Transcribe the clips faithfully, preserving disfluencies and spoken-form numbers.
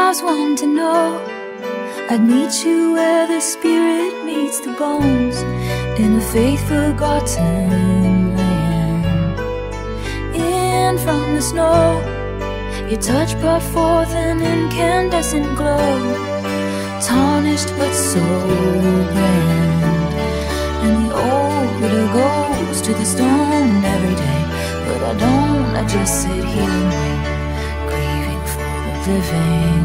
was one to know I'd meet you where the spirit meets the bones, in a faith forgotten land. In from the snow, your touch brought forth an incandescent glow, tarnished but so grand. And the older goes to the stone every day, but I don't, I just sit here and wait, grieving for the living.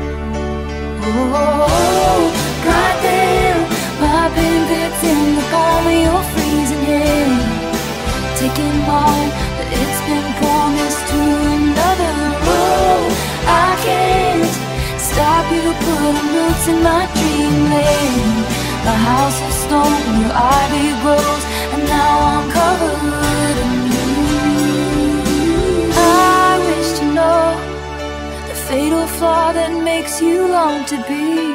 Oh, goddamn, my pain fits in the palm of your freezing hand, taking mine, but it's been promised to another. Oh, I can't stop you putting roots in my dreamland. My house of stone, your ivy grows, and now I'm covered in you. I wish to know the fatal flaw that makes you long to be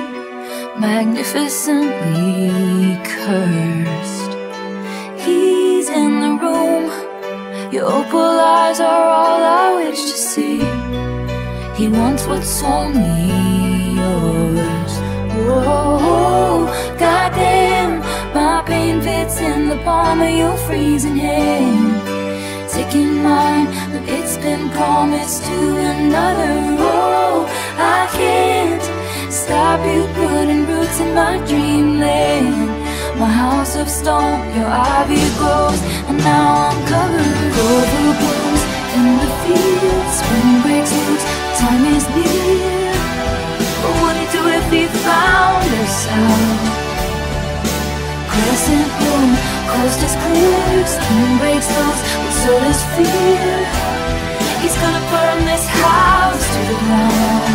magnificently cursed. He's in the room, your opal eyes are all I wish to see. He wants what's only yours. Oh, goddamn, my pain fits in the palm of your freezing hand, taking mine, but it's been promised to another. Oh, I can't stop you putting roots in my dreamland. My house of stone, your ivy grows, and now I'm covered. Clover blooms in the fields, spring breaks loose, time is near. What would he do if he found us out? Crescent moon, coast is clear, spring breaks loose, but so does fear. He's gonna burn this house to the ground.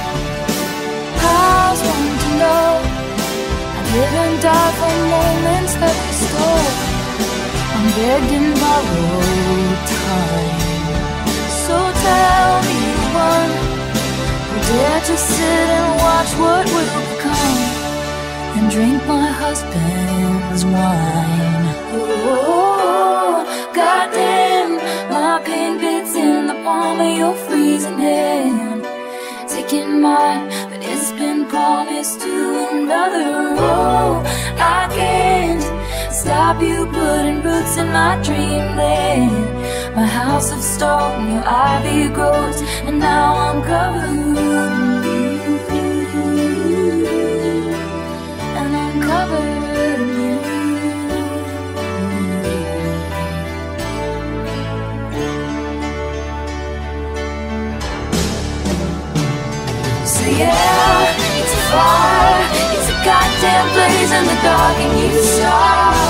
I was one to know I live and die for moments that we stole. I'm begged in borrowed time. So tell me the one who dare to sit and watch what will become, and drink my husband's wine. Oh, goddamn, my pain bits in the palm of your freezing hand, taking mine, but it's been promised to another. Oh, I can't stop you putting roots in my dreamland. My house of stone, your ivy grows, and now I'm covered in you, and I'm covered in you. So yeah, it's a fire, it's a goddamn blaze in the dark, and you saw